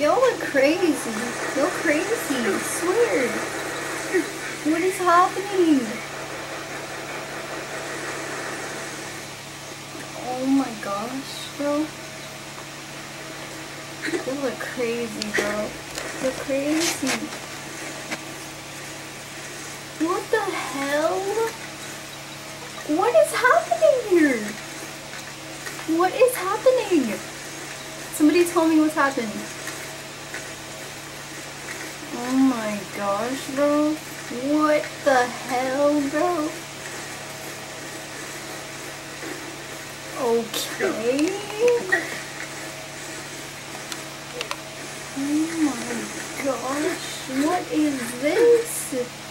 Y'all are crazy. You're crazy. I swear. What is happening? Oh my gosh, bro. Y'all are crazy, bro. You're crazy. What the hell? What is happening here? What is happening? Somebody tell me what's happened. Oh my gosh, bro. What the hell, bro? Okay. Oh my gosh. What is this?